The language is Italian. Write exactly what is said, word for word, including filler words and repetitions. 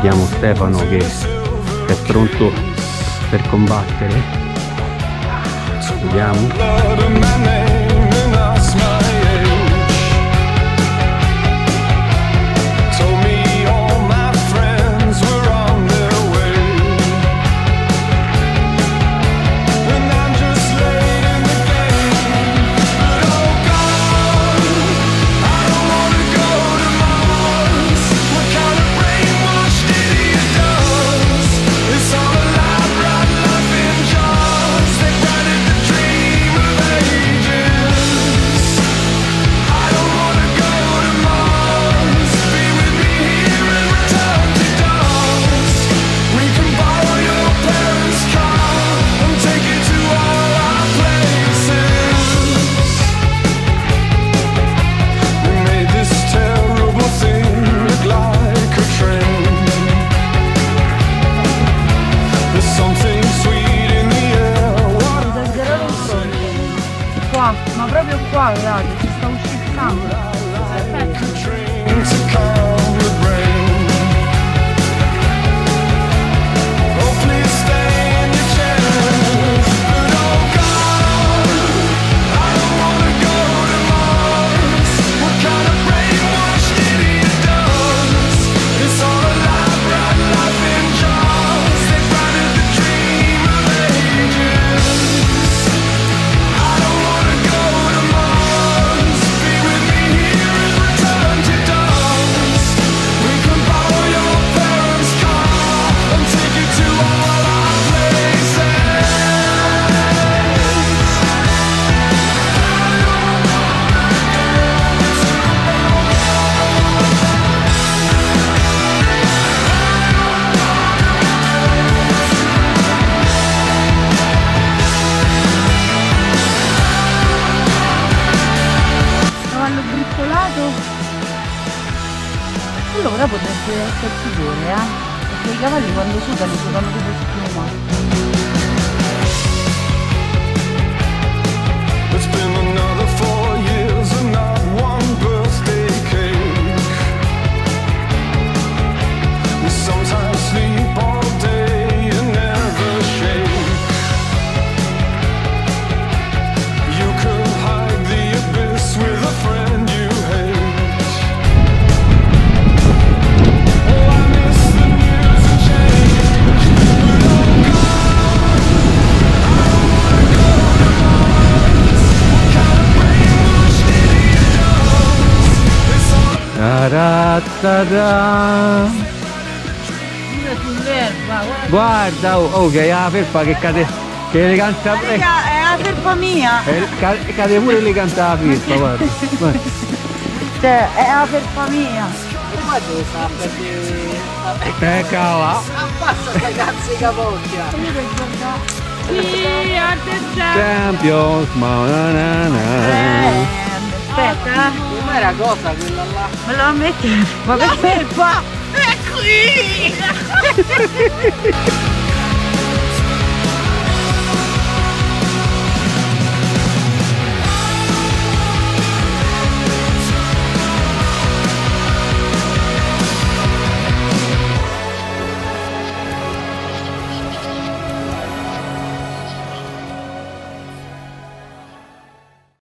Vediamo Stefano che è pronto per combattere. Vediamo. Qua, ma proprio qua, guardate, ci sta uscendo sangue. Allora potrebbe esserci pure, eh? Perché i cavalli quando sudano, sudano tipo schiuma. Ta-da-ta-da. Guarda, oh, oh, che è la felpa che cade, che le canta. È la felpa mia. È, cade pure le canta la felpa, guarda. Guarda. Cioè, è la felpa mia. Ma dove sta perché. Eh cava. Abbassa che cazzo di capocchia. Sì, attenzione. Champions, ma na na na. Aspetta. Com'era cosa quella là? Me la metti. Ma che felpa? È qui!